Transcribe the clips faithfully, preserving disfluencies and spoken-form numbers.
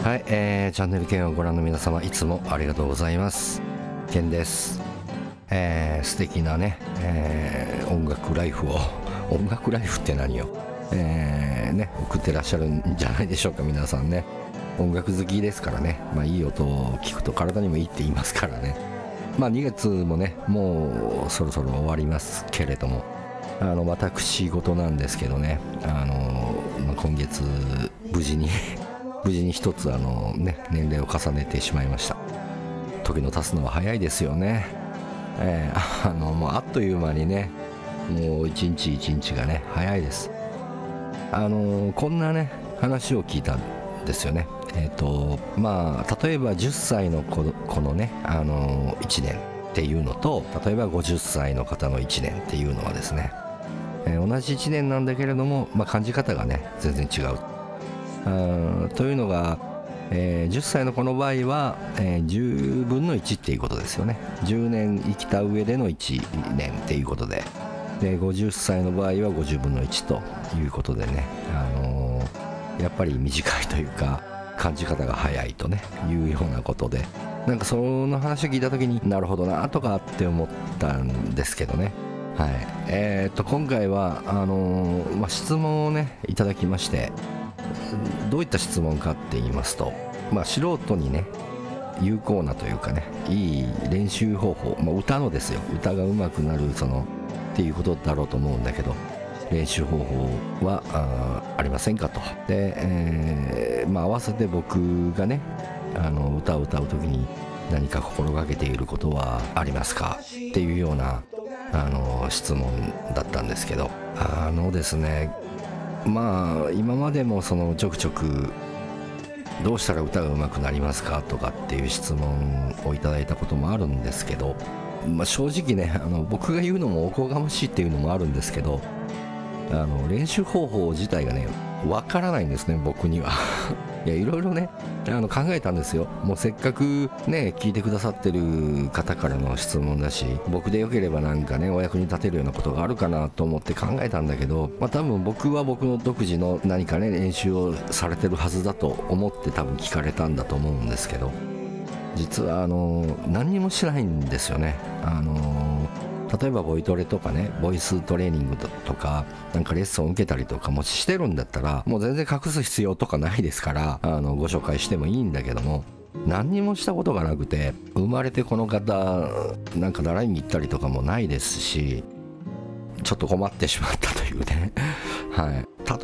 はい、えー、チャンネルケンをご覧の皆様いつもありがとうございます。ケンです。えー、素敵なね、えー、音楽ライフを音楽ライフって何よ、えー、ね送ってらっしゃるんじゃないでしょうか。皆さんね、音楽好きですからね、まあ、いい音を聞くと体にもいいって言いますからね。まあにがつもねもうそろそろ終わりますけれども、あの私事なんですけどね、あの、まあ、今月無事に無事に一つあの、ね、年齢を重ねてしまいました。時の経つのは早いですよね。えー、あのもうあっという間にね、もう一日一日がね早いです。あのこんなね話を聞いたんですよね。えーとまあ、例えばじゅっさいの子、子のね、あのいちねんっていうのと、例えばごじゅっさいの方のいちねんっていうのはですね、えー、同じいちねんなんだけれども、まあ、感じ方がね全然違う。あというのが、えー、じゅっさいの子の場合は、えー、じゅうぶんのいちっていうことですよね。じゅうねん生きた上でのいちねんっていうことで、でごじゅっさいの場合はごじゅうぶんのいちということでね、あのー、やっぱり短いというか感じ方が早いとねいうようなことで、なんかその話を聞いた時になるほどなとかって思ったんですけどね。はい、えー、と今回はあのーまあ、質問をねいただきまして、どういった質問かって言いますと、まあ、素人にね有効なというかね、いい練習方法、まあ、歌のですよ、歌が上手くなるそのっていうことだろうと思うんだけど、練習方法は あ, ありませんかと。で、えーまあ、合わせて僕がねあの歌を歌う時に何か心がけていることはありますかっていうようなあの質問だったんですけど、あのですね、まあ今までもそのちょくちょくどうしたら歌が上手くなりますかとかっていう質問をいただいたこともあるんですけど、まあ、正直ね、あの僕が言うのもおこがましいっていうのもあるんですけど、あの練習方法自体がねわからないんですね、僕には。いや、いろいろねあの考えたんですよ。もうせっかくね聞いてくださってる方からの質問だし、僕でよければなんかねお役に立てるようなことがあるかなと思って考えたんだけど、まあ多分僕は僕の独自の何かね練習をされてるはずだと思って多分聞かれたんだと思うんですけど、実はあの何にもしないんですよね。あの例えばボイトレとかね、ボイストレーニングとかなんかレッスンを受けたりとかもしてるんだったら、もう全然隠す必要とかないですから、あのご紹介してもいいんだけども、何にもしたことがなくて、生まれてこの方なんか習いに行ったりとかもないですし、ちょっと困ってしまったというねはい、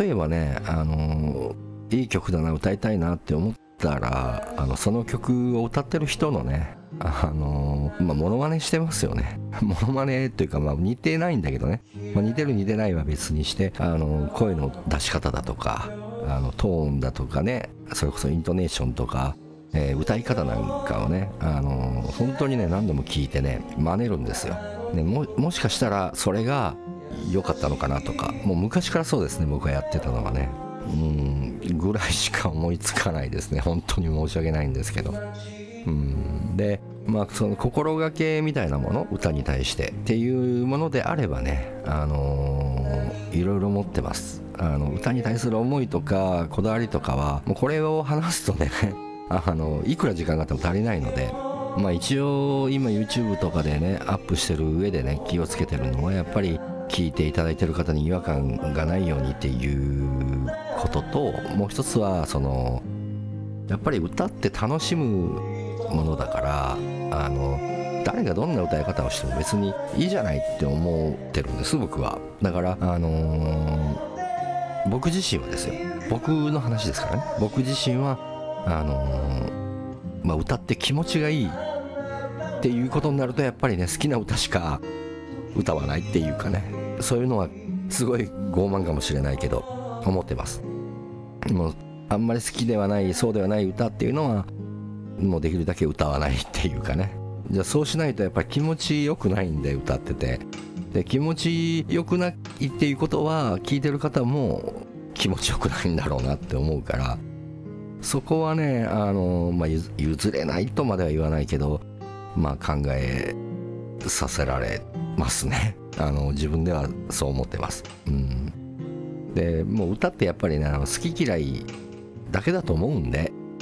例えばね、あのいい曲だな、歌いたいなって思ったら、あのその曲を歌ってる人のね、あのまあ、モノマネしてますよね。モノマネというか、まあ、似てないんだけどね、まあ、似てる似てないは別にして、あの声の出し方だとか、あのトーンだとかね、それこそイントネーションとか、えー、歌い方なんかをね、あの本当にね何度も聞いてね真似るんですよ、ね、も, もしかしたらそれが良かったのかなとか、もう昔からそうですね、僕がやってたのはね、うんぐらいしか思いつかないですね。本当に申し訳ないんですけど。うんで、まあ、その心がけみたいなもの、歌に対してっていうものであればね、あのー、いろいろ持ってます。あの歌に対する思いとかこだわりとかは、もうこれを話すとねあのいくら時間があっても足りないので、まあ、一応今 YouTube とかでねアップしてる上でね気をつけてるのは、やっぱり聞いていただいてる方に違和感がないようにっていうことと、もう一つはそのやっぱり歌って楽しむものだから、あの誰がどんな歌い方をしても別にいいじゃないって思ってるんです、僕は。だから、あのー、僕自身はですよ、僕の話ですからね、僕自身はあのーまあ、歌って気持ちがいいっていうことになると、やっぱりね好きな歌しか歌わないっていうかね、そういうのはすごい傲慢かもしれないけど思ってます。もうあんまり好きではない、そうではない歌っていうのはもうできるだけ歌わないっていうかね。じゃあそうしないとやっぱり気持ちよくないんで、歌ってて。で気持ちよくないっていうことは聞いてる方も気持ちよくないんだろうなって思うから、そこはね、あの、まあ、譲れないとまでは言わないけど、まあ考えさせられますね。あの自分ではそう思ってます。うん、でもう歌ってやっぱりね、好き嫌いだけだと思うんで、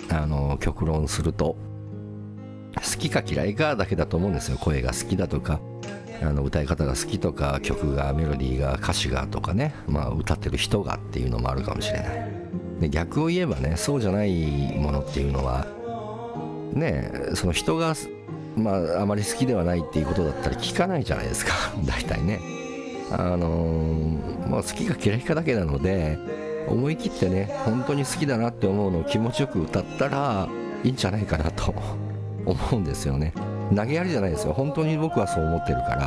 あの極論すると、好きか嫌いかだけだと思うんですよ。声が好きだとか、あの歌い方が好きとか、曲が、メロディーが、歌詞がとかね、まあ歌ってる人がっていうのもあるかもしれない。で逆を言えばね、そうじゃないものっていうのはね、その人がまああまり好きではないっていうことだったら聞かないじゃないですか大体ね。あのー、まあ好きか嫌いかだけなので、思い切ってね、本当に好きだなって思うのを気持ちよく歌ったらいいんじゃないかなと思うんですよね。投げやりじゃないですよ。本当に僕はそう思ってるから、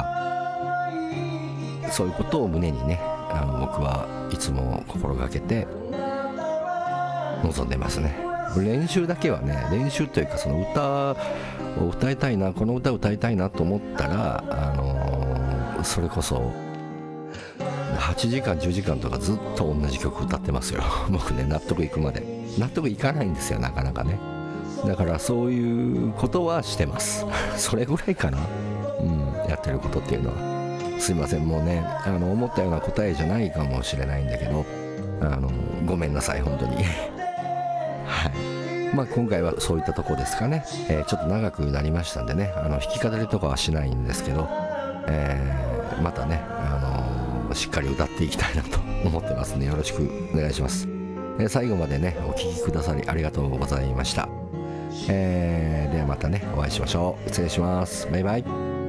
そういうことを胸にね、あの僕はいつも心がけて臨んでますね。練習だけはね、練習というか、その歌を歌いたいな、この歌を歌いたいなと思ったら、あのー、それこそはちじかんじゅうじかんとかずっと同じ曲歌ってますよ僕ね、納得いくまで。納得いかないんですよ、なかなかね。だからそういうことはしてますそれぐらいかな、うん、やってることっていうのは。すいません、もうね、あの思ったような答えじゃないかもしれないんだけど、あのごめんなさい本当にはい。まあ今回はそういったとこですかね。えー、ちょっと長くなりましたんでね、あの弾き語りとかはしないんですけど、えー、またね、あのー、しっかり歌っていきたいなと思ってますので、よろしくお願いします。えー、最後までねお聴きくださりありがとうございました。えー、ではまたねお会いしましょう。失礼します。バイバイ。